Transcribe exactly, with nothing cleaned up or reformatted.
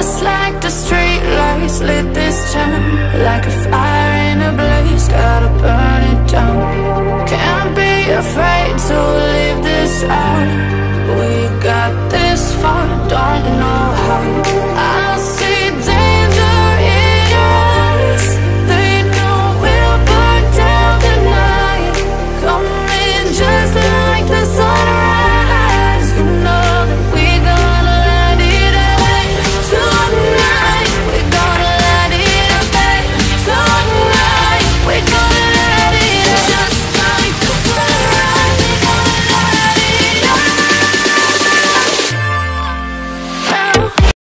Just like the street lights lit this town, like a fire in a blaze, gotta burn it down. Can't be afraid to leave this out. We got this far, don't know how.